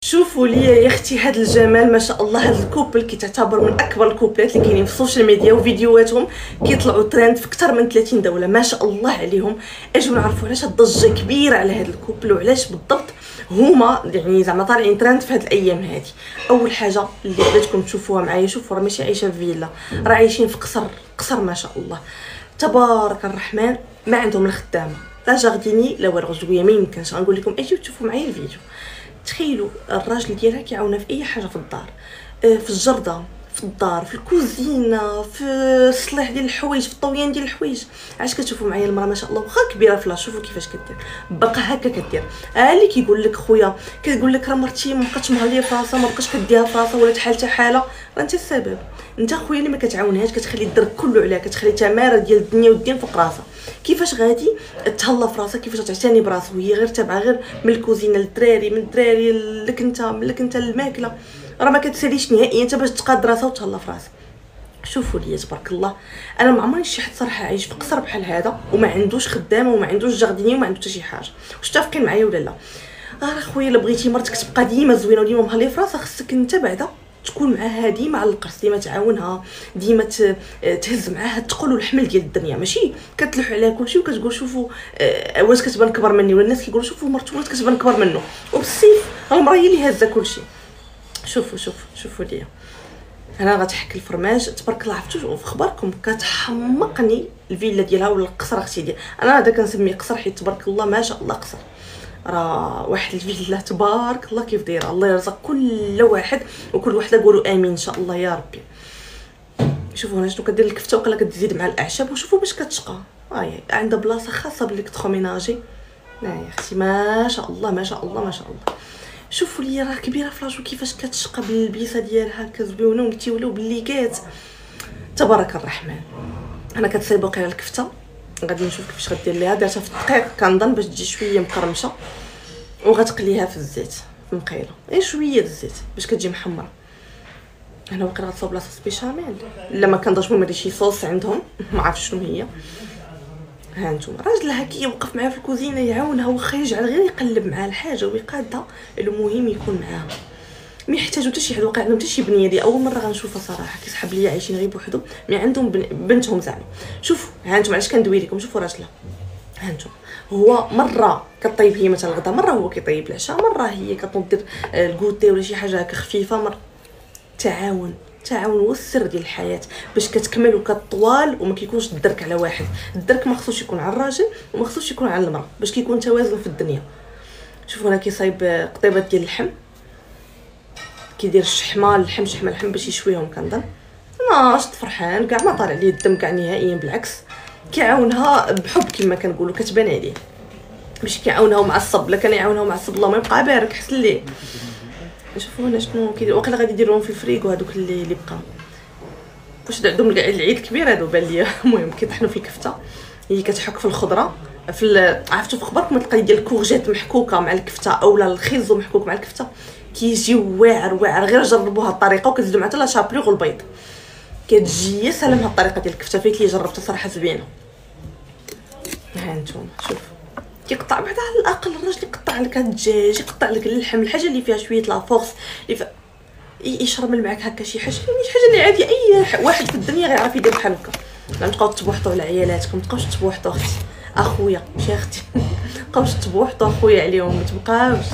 شوفوا لي يا اختي هذا الجمال ما شاء الله. هذا الكوبل كيتعتبر من اكبر الكوبلات اللي كاينين في السوشيال ميديا، وفيديوهاتهم كيطلعوا ترند في اكثر من 30 دوله ما شاء الله عليهم. اجيو نعرفوا علاش الضجه كبيره على هذا الكوبل وعلاش بالضبط هما يعني زعما طالعين ترند في هذه الايام هذه. اول حاجه اللي بغيتكم تشوفوها معايا، شوفوا راه ماشي عايشه في فيلا، راه عايشين في قصر ما شاء الله تبارك الرحمن. ما عندهم الخدامه لا جارديني لا والو زويه، ما يمكنش. غنقول لكم اجيو تشوفوا معايا الفيديو. تخيلوا الراجل ديالها كيعاونها في اي حاجه في الدار، في الجرده، في الدار، في الكوزينه، في الصلاح ديال الحوايج، في الطويان ديال الحوايج. علاش كتشوفوا معايا المراه ما شاء الله واخا كبيره في لاش، شوفوا كيفاش كدير باقا هكا كدير. اللي كيقول لك خويا كتقول لك راه مرتي ما بقاتش مهليه في راسها، ما بقاش كديها في راسها، ولا حالتها حاله، راه انت السبب. انت خويا اللي ما كتعاونهاش، كتخلي الدرك كله عليها، كتخلي تماره ديال الدنيا والدين فوق راسها. كيفاش غادي تهلا في راسها، كيفاش تعتني براسها وهي غير تابعه غير من الكوزينه للدراري، من الدراري لك انت، ملك انت الماكله، راه ما كتساليش نهائيا انت باش تقاد راسها وتهلا في راسها. شوفوا لي تبارك الله، انا ما عمرني شي حد صراحه عايش في قصر بحال هذا وما عندوش خدامه وما عندوش جارديني وما عنده حتى شي حاجه. واش متفقين معايا ولا لا؟ راه خويا الا بغيتي مرتك تبقى ديما زوينه وديما مهليه في راسها، خصك انت بعدا تكون معاها ديما على القرص، ديما تعاونها، ديما تهز معاها الثقل والحمل ديال الدنيا، ماشي كتلوح عليها كلشي وكتقول شوفوا واش كتبان كبر مني، ولا الناس كيقولوا شوفوا مرتو ولات كتبان كبر منه، وبالسيف المراه هي اللي هازه كلشي. شوفوا ليا انا غتحك الفرماج تبارك الله. عرفتوا في خباركم كتحمقني الفيلا ديالها ولا القصر اختي ديال انا هذا كنسميه قصر، حيت تبارك الله ما شاء الله قصر. راه واحد الفيلا تبارك الله كيف دايره. الله يرزق كل واحد وكل وحده، قولوا امين ان شاء الله يا ربي. شوفوا هنا شنو كدير الكفته وقيلا كتزيد مع الاعشاب، وشوفوا باش كتشقى. عندها بلاصه خاصه بالالكتروميناجي. يا اختي ما شاء الله ما شاء الله ما شاء الله. شوفوا لي راه كبيره فلاش وكيفاش كتشقى باللبيسه ديالها كزويونه وكتيوليو بالليكات تبارك الرحمن. انا كتصايب وقيلا الكفته، غادي نشوف كيفاش غدير ليها. درتها في الدقيق كنظن باش تجي شويه مقرمشه، وغتقليها في الزيت في المقيله، غير شويه الزيت باش كتجي محمره. انا وقيلا غتصاوب لاصوص بيشاميل، لا ما كنضرش مدير شي صوص عندهم ما عرفتش شنو هي. ها نتوما راجلها كيوقف معاها في الكوزينه يعاونها، واخا يجعل غير يقلب معاها الحاجه ويقادها، المهم يكون معاها، ما يحتاجوا حتى شي حد. واقع عندهم حتى شي بنيه دي اول مره غنشوفها صراحه، كيسحب ليا عايشين غير بوحدهم، مي عندهم بنتهم زعما. شوفوا ها نتوما علاش كندوي لكم، شوفوا راجلها ها نتوما هو مره كطيب هي مثلا الغدا، مره هو كيطيب العشاء، مره هي كتنوض الكوتي ولا شي حاجه هكا خفيفه. مره تعاون هو السر ديال الحياه باش كتكمل وكطوال وما كيكونش الدرك على واحد. الدرك ما خصوش يكون على الراجل وما خصوش يكون على المراه باش كيكون توازن في الدنيا. شوفوا انا كيصايب قطيبات ديال اللحم، كيدير اللحم باش يشويهم. كنظن ناشط فرحان كاع ما طالع ليه الدم كاع نهائيا، بالعكس كيعاونها بحب كما كنقولوا، كتبان عليه باش كيعاونها ومعصب. لا كان يعاونها ومعصب الله ما يبقى بارك حسن ليه. شوفوا هنا شنو كيدير، واقيلا غادي يديرهم في الفريكو هذوك اللي بقاو، واش عندهم العيد الكبير هادو بان ليا. المهم كيطحنوا في الكفته، هي كتحك في الخضره عرفتوا في خبركم القضيه ديال الكورجيت محكوكه مع الكفته اولا الخيزو محكوك مع الكفته، كيجي واعر. غير جربوها الطريقه وكتزيدوا معها حتى لا شابلوغ والبيض، كتجي يا سلام. هاد الطريقه ديال الكفته فايت لي جربتها صراحه زوينه. ها نتوما شوف كيقطع بعدا على الاقل الراجل يقطع لك الدجاج، يقطع لك اللحم، الحاجه اللي فيها شويه لا فورس اللي يشرمل معاك هكا شي حاجه، ماشي حاجه اللي عادي اي واحد في الدنيا غيعرف يدير بحال هكا. لا تبقاو تبوحطوا على عيالاتكم، متبقاوش تبوحطوا اختي اخويا ماشي اختي متبقاوش تبوحطوا اخويا عليهم، متبقاوش.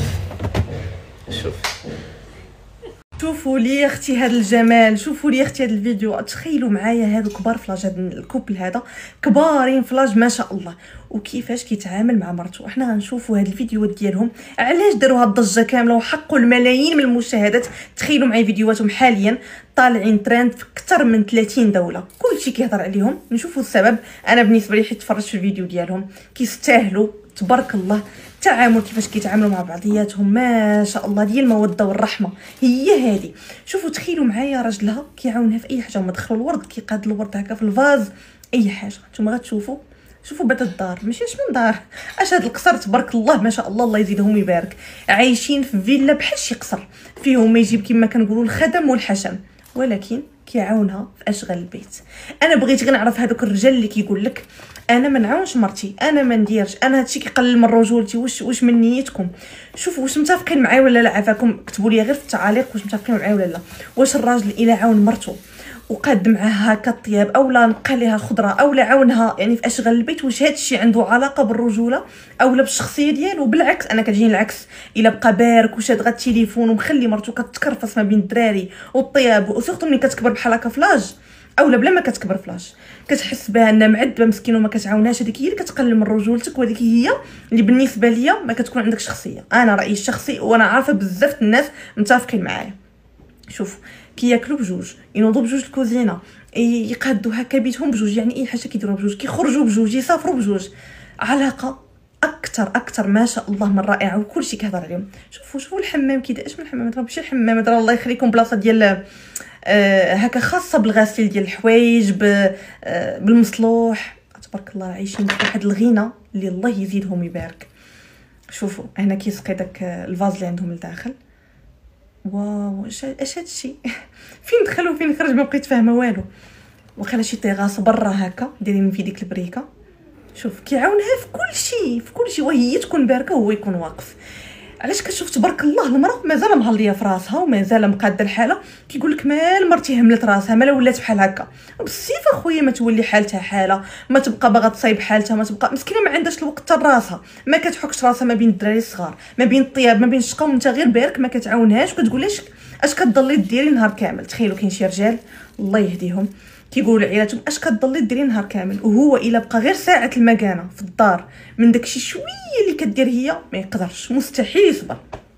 شوفوا لي اختي هذا الجمال، شوفوا لي اختي هذا الفيديو. تخيلوا معايا هادو كبار فلاج، هذا الكوبل هذا كبارين فلاج ما شاء الله، وكيفاش كيتعامل مع مرته. احنا غنشوفوا هاد الفيديوهات ديالهم علاش داروا هاد الضجه كامله وحقوا الملايين من المشاهدات. تخيلوا معايا فيديوهاتهم حاليا طالعين ترند في اكثر من 30 دوله، كلشي كيهضر عليهم. نشوفوا السبب. انا بالنسبه لي حيت تفرجت في الفيديو ديالهم كيستاهلوا تبارك الله. التعامل كيفاش كيتعاملوا مع بعضياتهم ما شاء الله، ديال الموده والرحمه هي هذه. شوفوا تخيلوا معايا راجلها كيعاونها في اي حاجه، هما دخلوا الورد كيقاد الورد هكا في الفاز اي حاجه. نتوما غتشوفوا شوفوا بعد الدار ماشي من دار اش هاد القصر تبارك الله ما شاء الله، الله يزيدهم ويبارك. عايشين في فيلا بحال شي قصر، فيهم ما يجيب كما كنقولوا الخدم والحشم، ولكن كيعاونها في اشغال البيت. انا بغيت غير نعرف هذوك الرجال اللي كيقول لك انا ما نعاونش مرتي، انا ما نديرش، انا هادشي كيقلل من رجولتي. واش من نيتكم؟ شوفوا واش متفقين معايا ولا لا؟ عافاكم كتبوا لي غير في التعاليق واش متفقين معايا ولا لا. واش الراجل الا عاون مرته وقاد معاها هكا الطياب اولا نقى ليها خضره اولا عاونها يعني في اشغال البيت، واش هادشي عنده علاقه بالرجوله اولا بالشخصيه ديالو؟ بالعكس انا كتجيني العكس. الا بقى بارك وشاد غا التليفون ومخلي مرته كتكرفص ما بين الدراري والطياب، وسورتو ملي كتكبر بحال هكا فلاج اولا بلا ما كتكبر فلاش كتحس بها انها معذبه مسكينه وما كتعاونهاش، هذيك هي اللي كتقلل من رجولتك، وهذيك هي اللي بالنسبه ليا ما كتكون عندك شخصيه. انا رايي الشخصي وانا عارفه بزاف الناس متفقين معايا. شوف كياكلوا بجوج، ينوضوا بجوج الكوزينه، يقادوا هكا بيتهم بجوج، يعني اي حاجه كيديروها بجوج، كيخرجوا بجوج، يسافروا بجوج، علاقه اكثر ما شاء الله من رائعه وكلشي كيهضر عليهم. شوفوا الحمام كيداش من الحمام، ماشي الحمام هذا الله يخليكم بلاصه ديال هكا خاصه بالغسيل ديال الحوايج بالمصلوح. تبارك الله عايشين في واحد الغنى اللي الله يزيدهم ويبارك. شوفوا هنا كيسقي داك الفاز اللي عندهم لداخل. واو اش هادشي فين دخل وفين خرج؟ ما بقيت فاهمه والو. وخلا شي طيغاس برا هكا دايرين في ديك البريكه. شوف كيعاونها في كل شيء وهي تكون باركه وهو يكون واقف. علاش كتشوف تبارك الله المراه مازال مهليه في راسها ومازال مقاده الحاله، كيقول لك مال مرتي هملت راسها مالا ولات بحال هكا. بالسيف اخويا ما تولي حالتها حاله، ما تبقى باغا تصايب حالتها، ما تبقى مسكينه ما عندهاش الوقت حتى راسها، ما كتحكش راسها ما بين الدراري الصغار، ما بين الطياب، ما بين الشقه، وانت غير بارك ما كتعاونهاش وكتقوليش اش كتضلي ديري نهار كامل. تخيلوا كاين شي رجال الله يهديهم كيقولوا لعيالاتهم اش كتضلي ديري نهار كامل، وهو الا بقى غير ساعه المكانه في الدار من داكشي شويه اللي كدير هي ما يقدرش، مستحيل يصبر.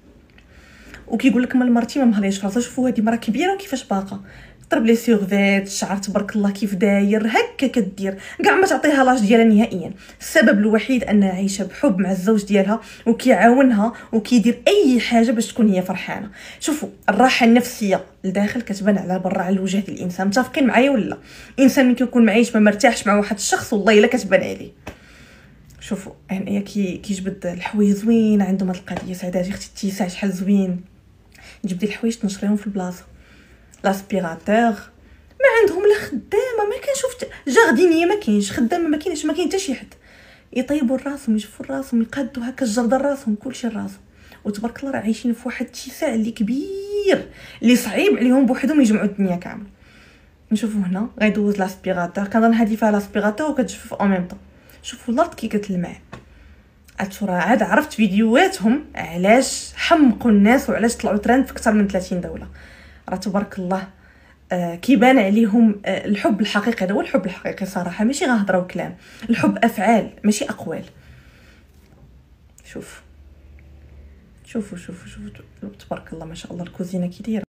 وكيقول لك مال مرتي ما مهليش راسها. شوفوا هذه مرا كبيره وكيفاش باقا ضرب لي سيغفيت، الشعر تبارك الله كيف داير هكا كدير، كاع ما تعطيها لاج ديالها نهائيا. السبب الوحيد انها عايشه بحب مع الزوج ديالها وكيعاونها وكيدير اي حاجه باش تكون هي فرحانه. شوفوا الراحه النفسيه لداخل كتبان على برا على الوجه ديال الانسان. متفقين معايا ولا؟ الانسان ملي كيكون معيش ما مرتاحش مع واحد الشخص والله الا كتبان عليه. شوفوا هنايا كيجبد الحوايج زوين عندهم هاد القضيه. سعداتي اختي التيساع شحال زوين، جبدي الحوايج تنشريهم في البلاصه. لاسبيراتور ما عندهم لا خدامه، ما كنشوف جاردينيه ما كاينش، خدامه ما كاينش، ما كاين حتى شي حد. يطيبوا راسهم يشوفوا راسهم يقادوا هكا الجرده راسهم كلشي راسهم. وتبارك الله راه عايشين في واحد الاتساع اللي كبير اللي صعيب عليهم بوحدهم يجمعوا الدنيا كامله. نشوفوا هنا غيدوز لاسبيراتور، كنظن هذه فيها لاسبيراتور وكتجفف او ميم طون. شوفوا الارض كي كتلمع. عاد عرفت فيديوهاتهم علاش حمقوا الناس وعلاش طلعوا ترند في اكثر من 30 دوله. راه تبارك الله كيبان عليهم الحب الحقيقي. هذا هو الحب الحقيقي صراحه، ماشي غنهضروا كلام، الحب افعال ماشي اقوال. شوفوا تبارك الله ما شاء الله الكوزينه كي دايره.